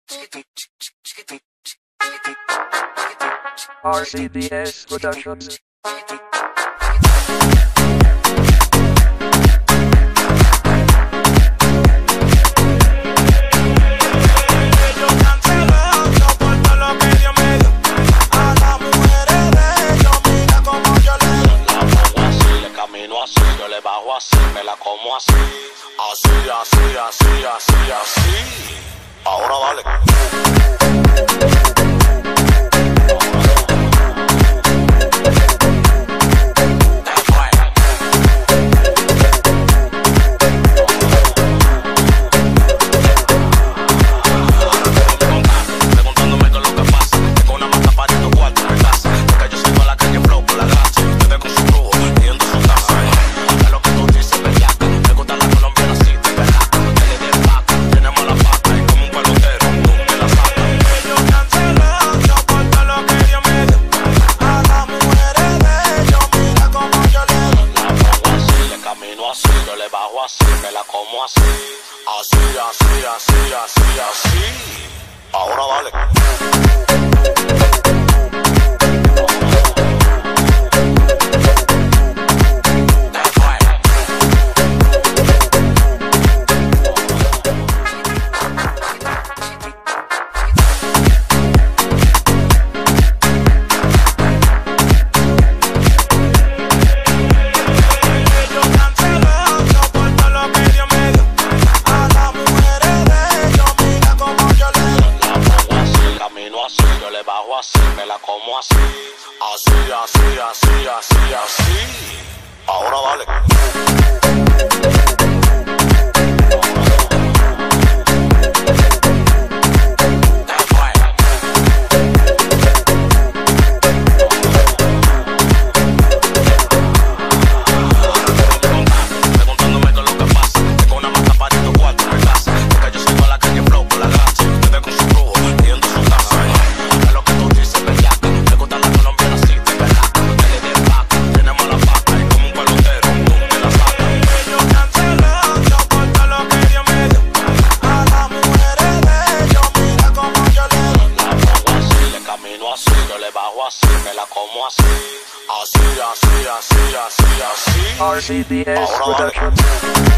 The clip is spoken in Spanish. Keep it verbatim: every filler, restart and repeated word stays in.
R C B S Productions. Bajo así, me la como así, así, así, así, así, así. Ahora dale. Yo le bajo así, me la como así, así, así, así, así, así. Ahora dale. Yo le bajo así, me la como así, así, así, así, así, así. Ahora dale. Yo le bajo así, me la como así, así, así, así, así, así. R C B S Ahora dale. Productions.